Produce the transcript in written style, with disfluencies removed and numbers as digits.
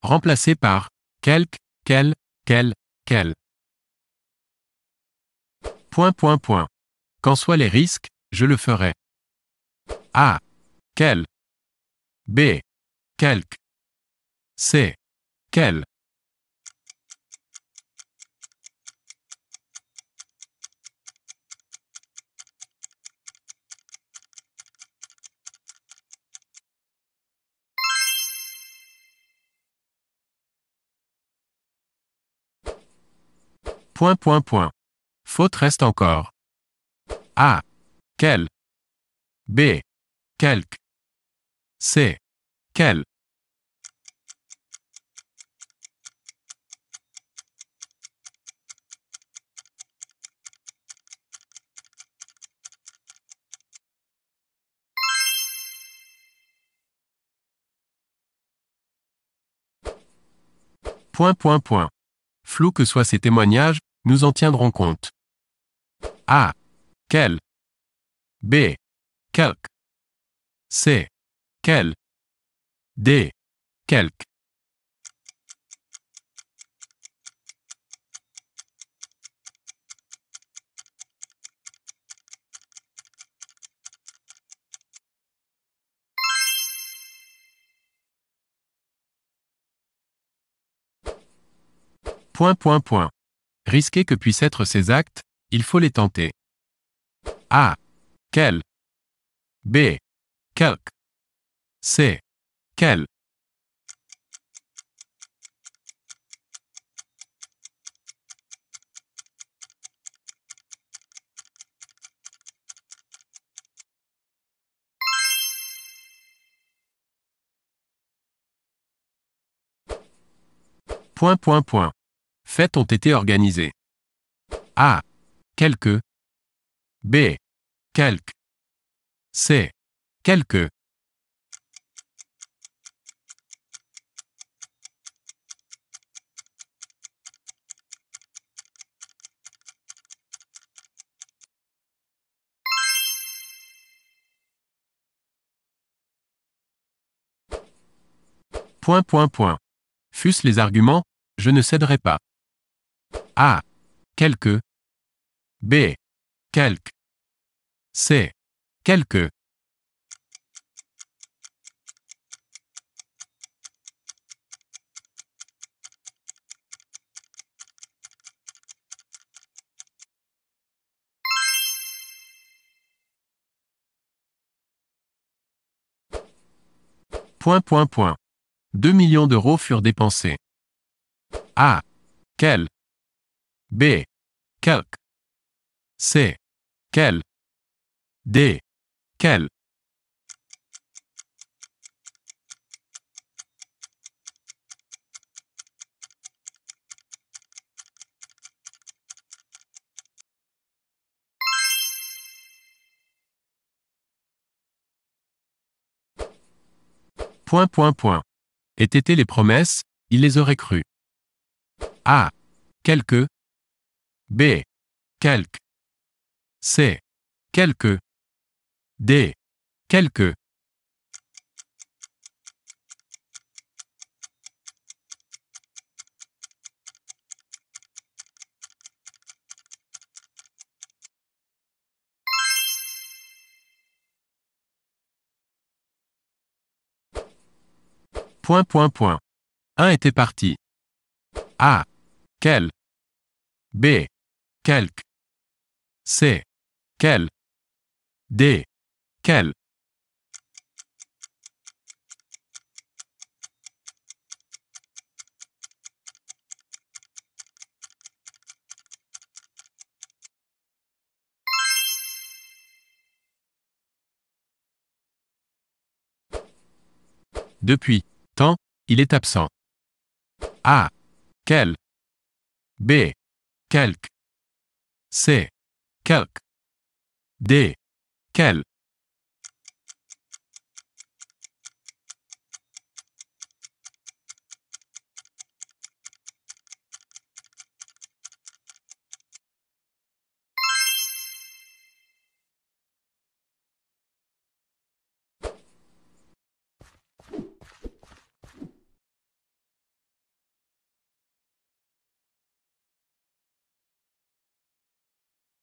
remplacé par quelque, quel, quel, quel. Qu'en soient les risques, je le ferai. A. Quel. B. Quelque. C. Quel. Faute reste encore. A. Quel. B. Quelque. C. Quel. Flou que soient ces témoignages, nous en tiendrons compte. A. Quel. B. Quelque. C. Quel. D. Quelque. Risqués que puissent être ces actes, il faut les tenter. A. Quel. B. Quelque. C. Quel. Fêtes ont été organisées. A. Quelque. B. Quelque. C. Quelque. Fussent les arguments, je ne céderai pas. A. Quelque. B. Quelque. C. Quelque. . 2 millions d'euros furent dépensés. A. Quel. B. Quelque. C. Quel. D. Quel. Aient été les promesses, il les aurait crues. A. Quelque. B. Quelque. C. Quelque. D. Quelque. Un était parti. A. Quel. B. Quelque. C. Quel. D. Quel. Depuis temps, il est absent. A. Quel. B. Quelque. C. Quelque. D. Quel.